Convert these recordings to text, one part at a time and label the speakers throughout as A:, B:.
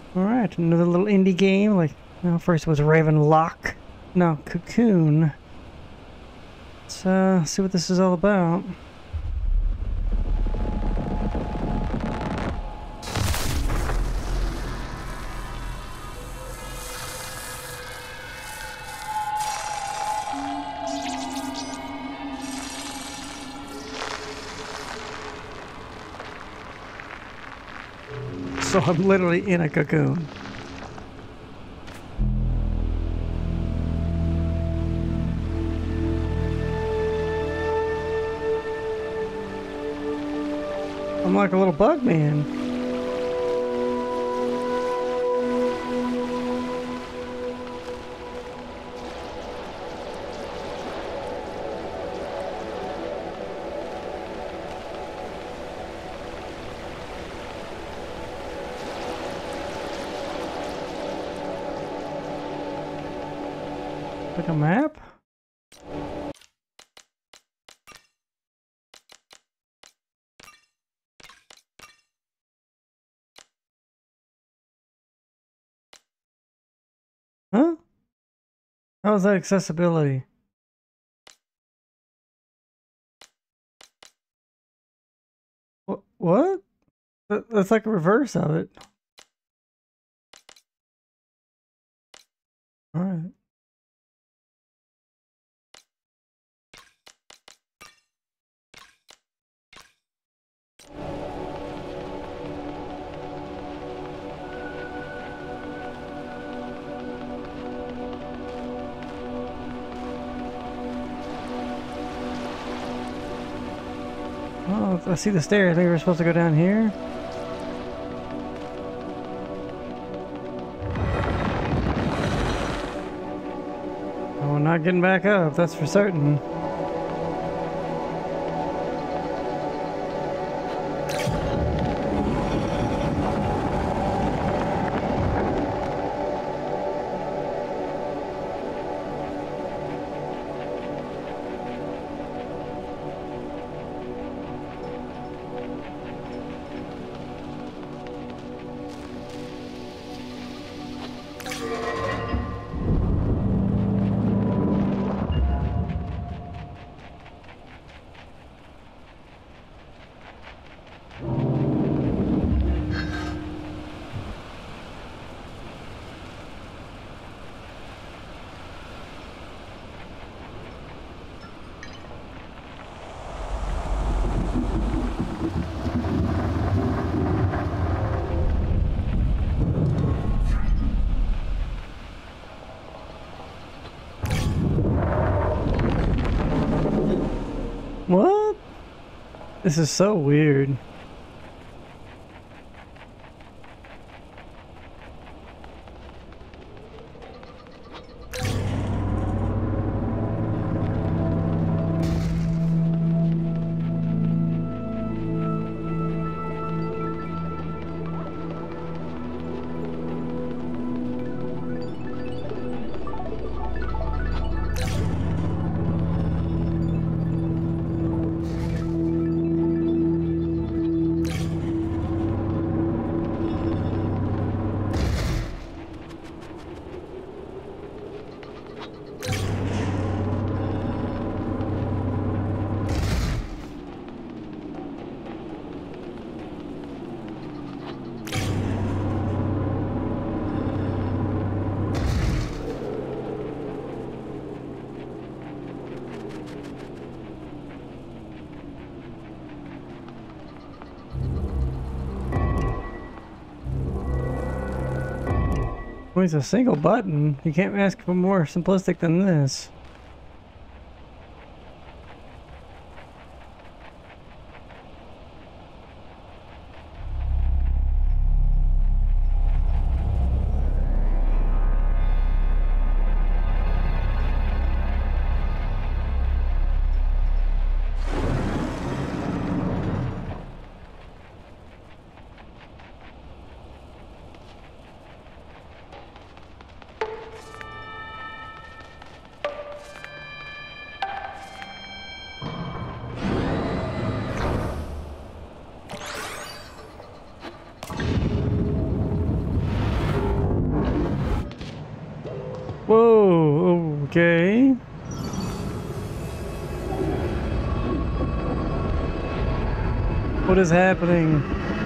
A: Alright, another little indie game. Like, well, first it was Ravenlock. Now Cocoon. Let's see what this is all about. So I'm literally in a cocoon. I'm like a little bug man. Like a map? Huh? How is that accessibility? What? That's like a reverse of it. Alright. Oh, I see the stairs. I think we're supposed to go down here. Oh, we're not getting back up, that's for certain. What? This is so weird. Well, it's a single button. You can't ask for more simplistic than this. Whoa, okay. What is happening?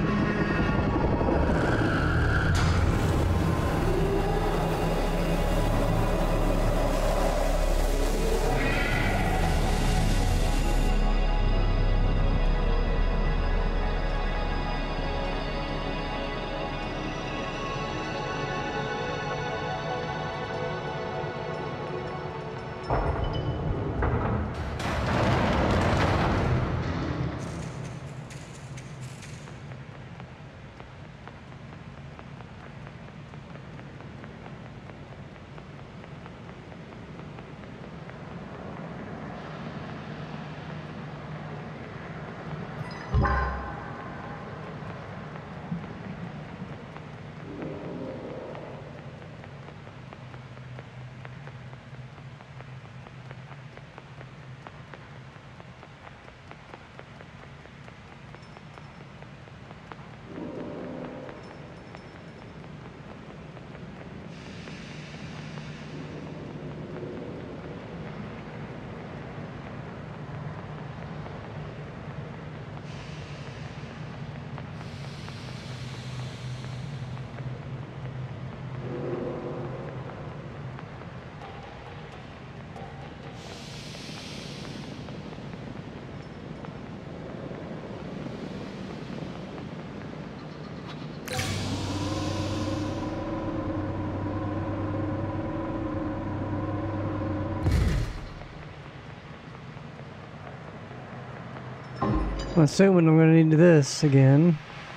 A: I'm assuming I'm going to need this again.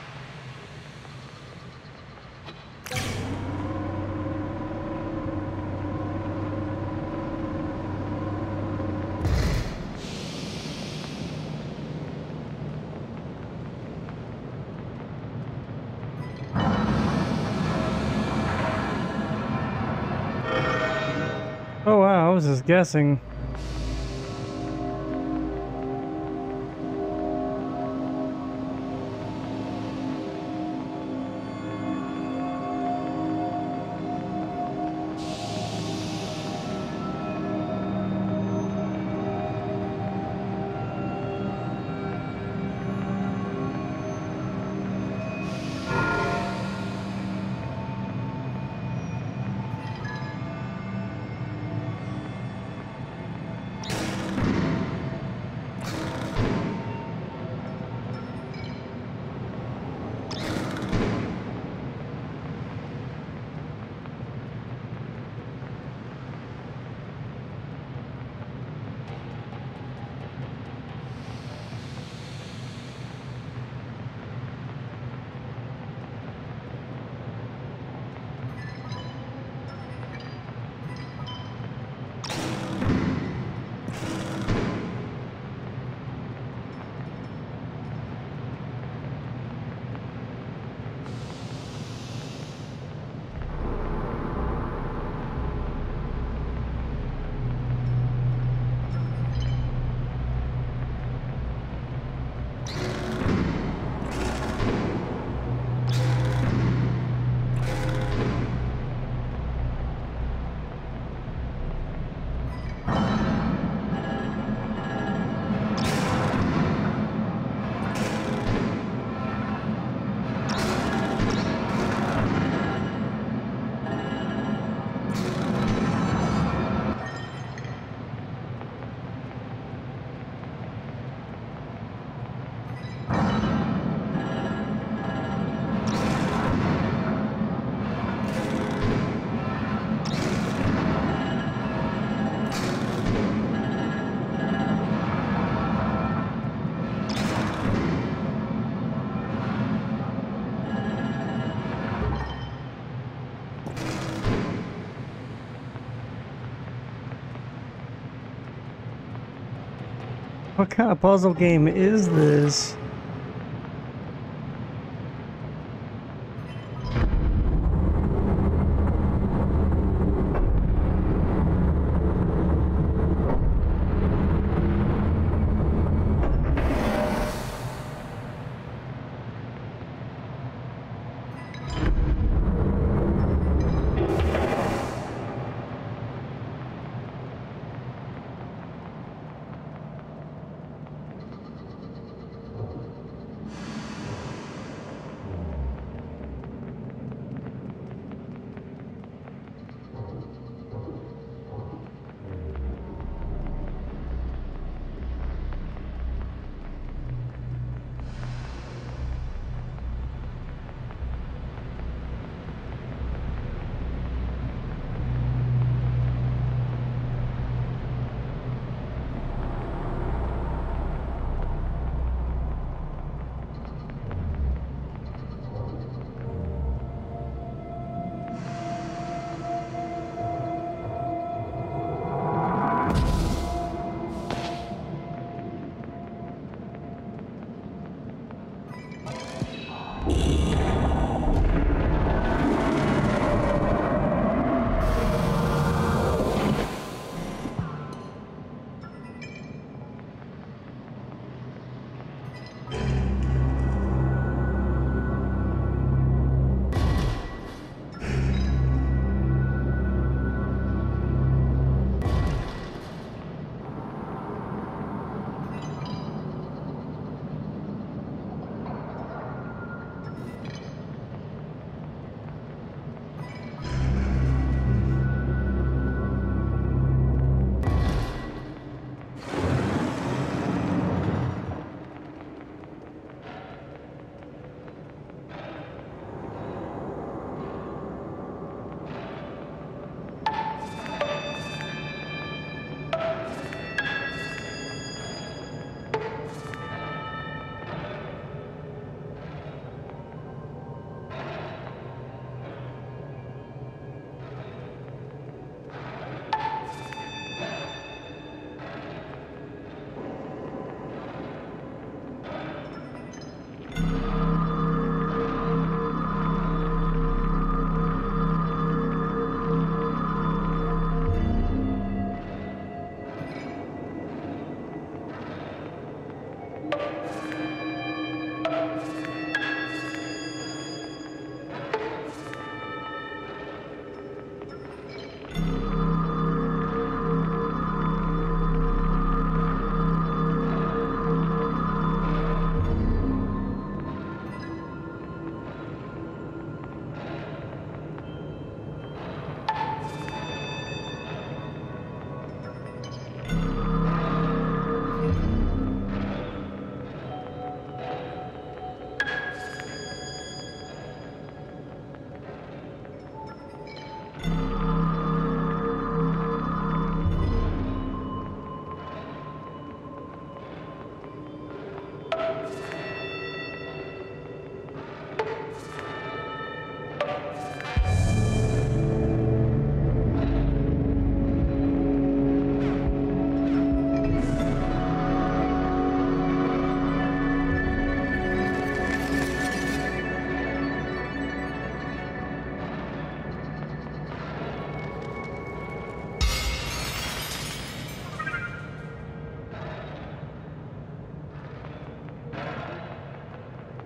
A: Oh wow, I was just guessing. What kind of puzzle game is this?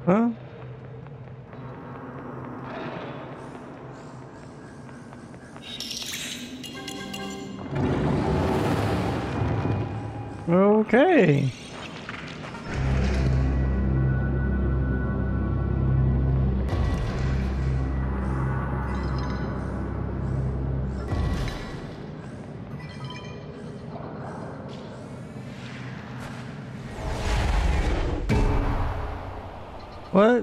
A: Huh? Okay. What?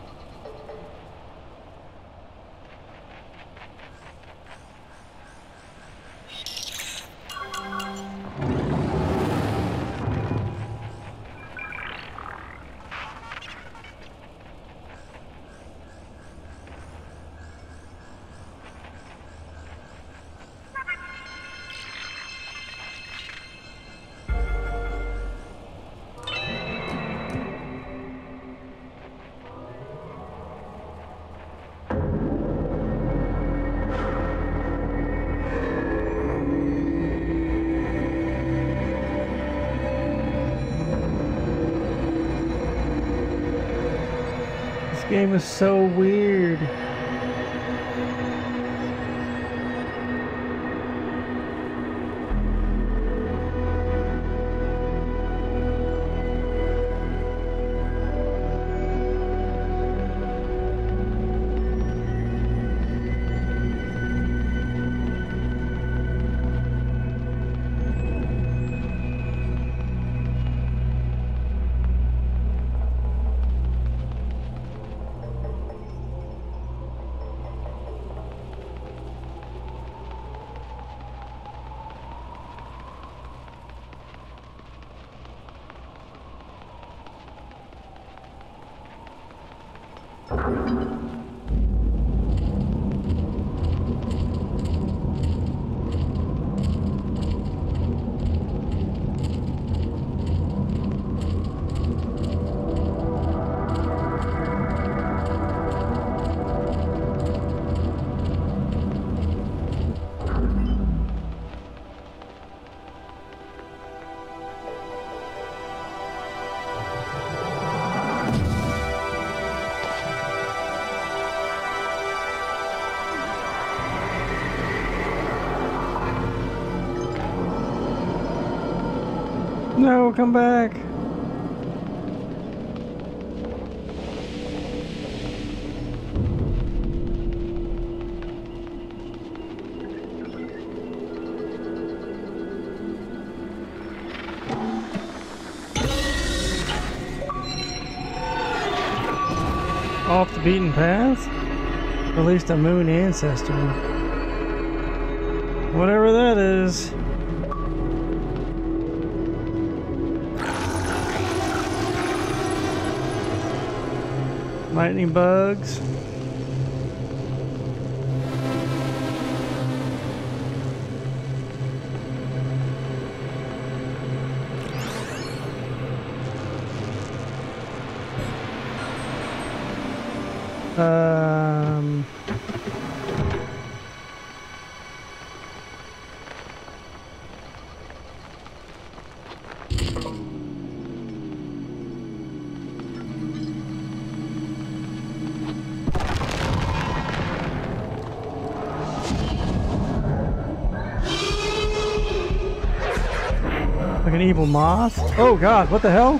A: This game is so weird. No, come back. Off the beaten path? Released a moon ancestor. Whatever that is. Lightning bugs. Like an evil moth? Oh god, what the hell?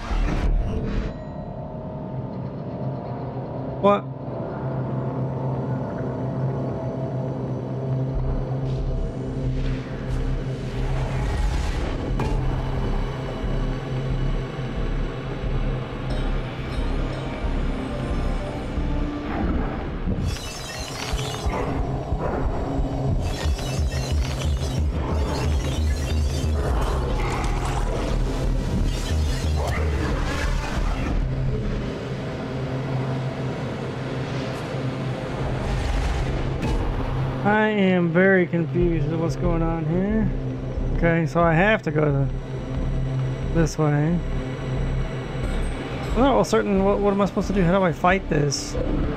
A: What? I am very confused with what's going on here. Okay, so I have to go this way. Well, what am I supposed to do? How do I fight this?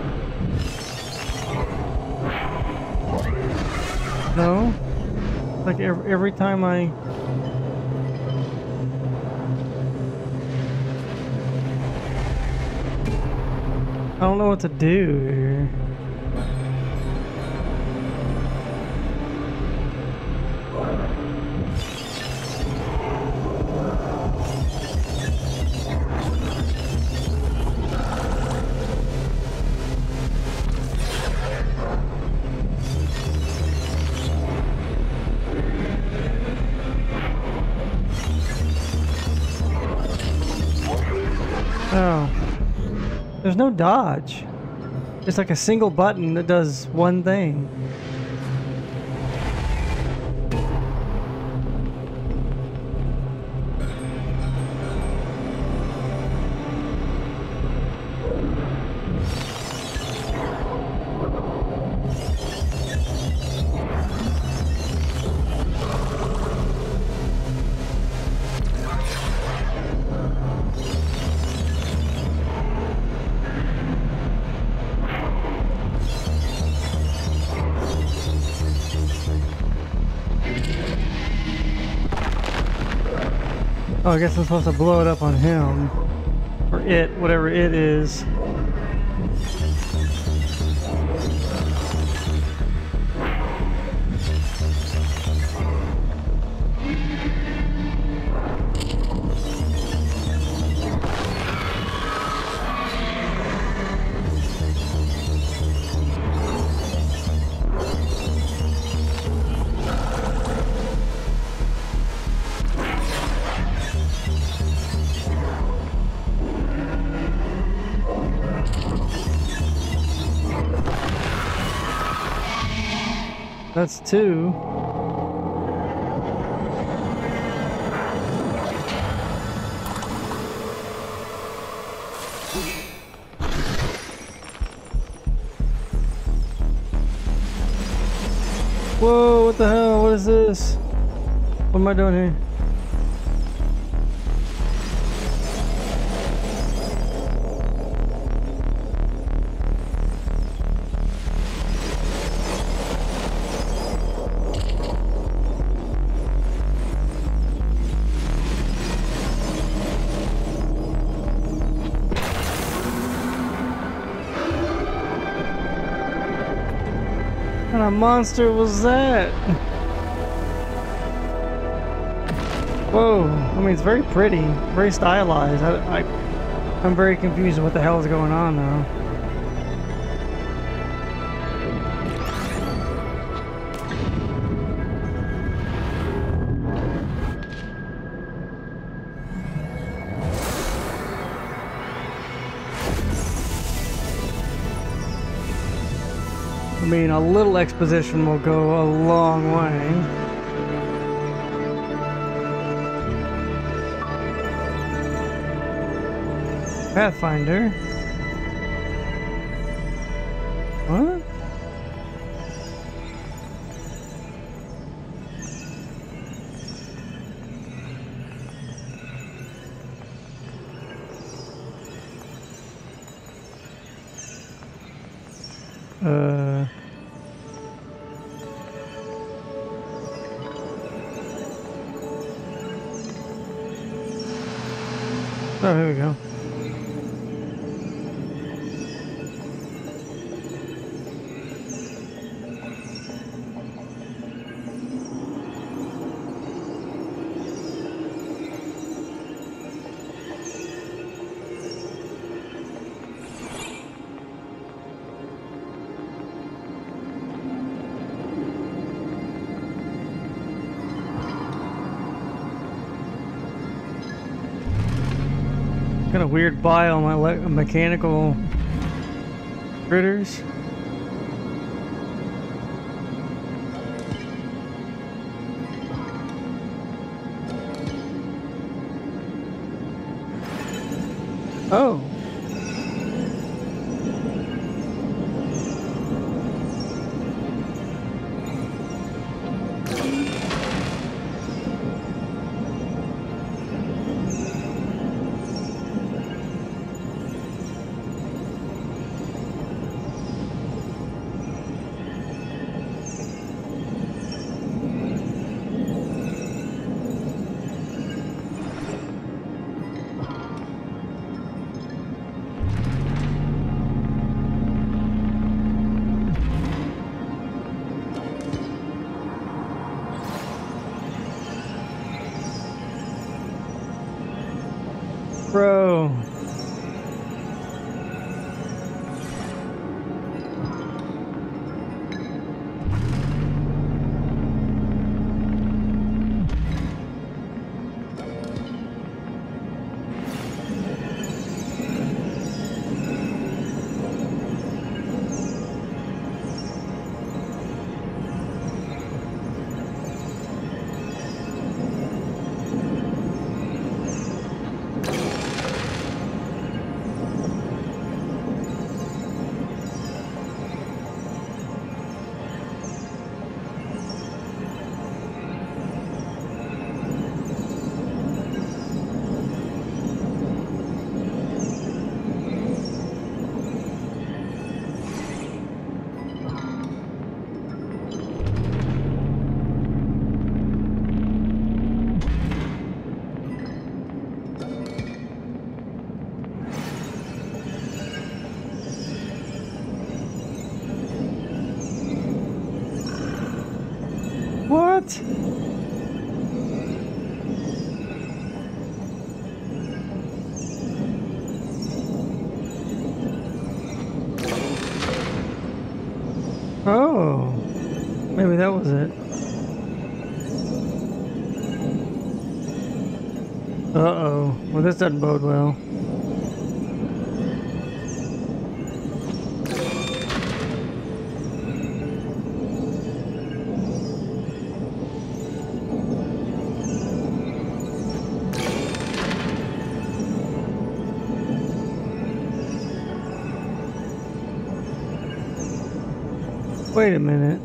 A: No? Like every time I... I don't know what to do here. Oh. There's no dodge. It's like a single button that does one thing. Oh, I guess I'm supposed to blow it up on him. Or it, whatever it is. That's two. Whoa, what the hell? What is this? What am I doing here? What kind of monster was that? Whoa, I mean, it's very pretty, very stylized. I'm very confused with what the hell is going on now. I mean, a little exposition will go a long way. Pathfinder. What? Oh, here we go. Kind of weird biome, mechanical critters. Oh. Bro. What? Oh, maybe that was it. Uh-oh. Well, this doesn't bode well. Wait a minute.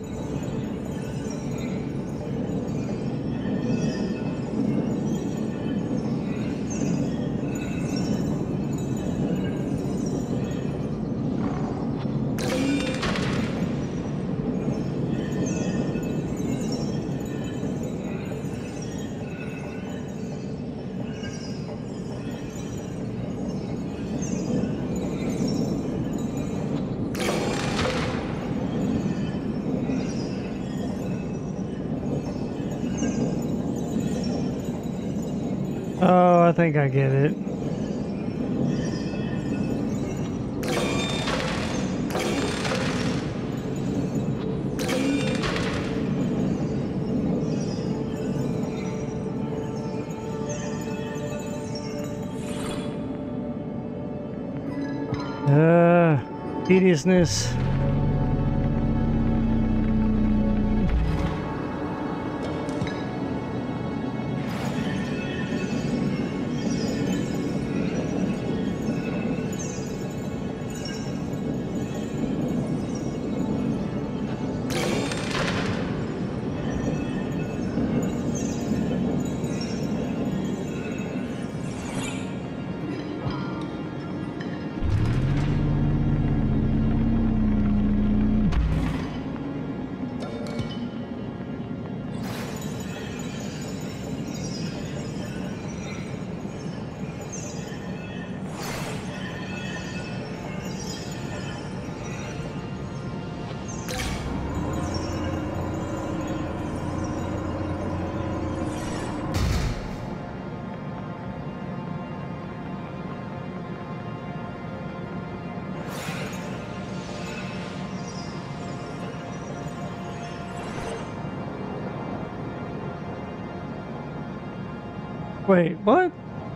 A: Oh, I think I get it. Tediousness. Wait, what?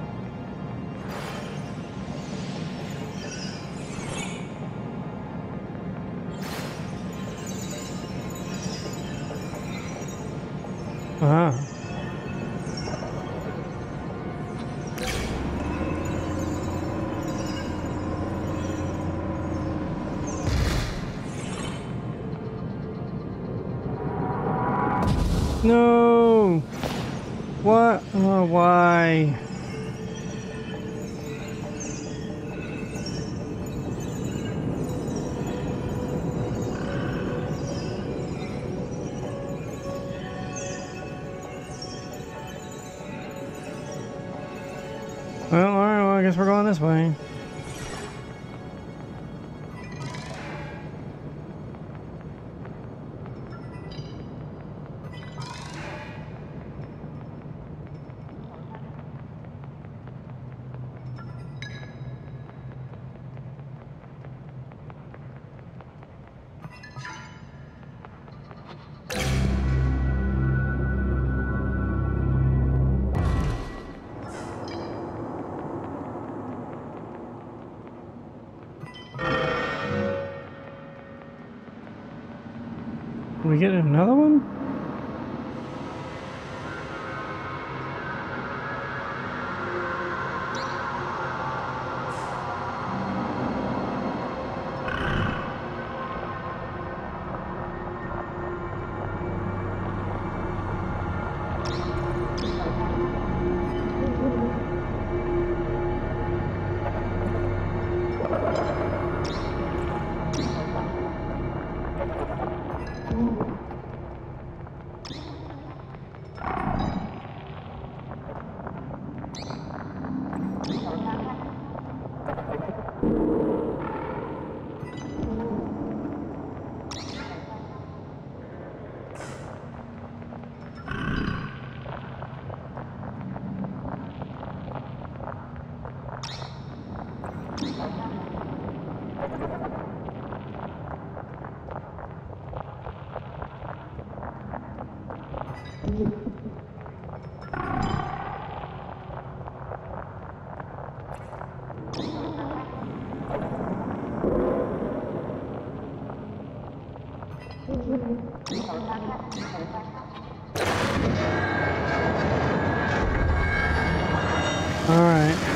A: Ah. No. What? Oh, why? Well, alright, well, I guess we're going this way. We get another one? All right.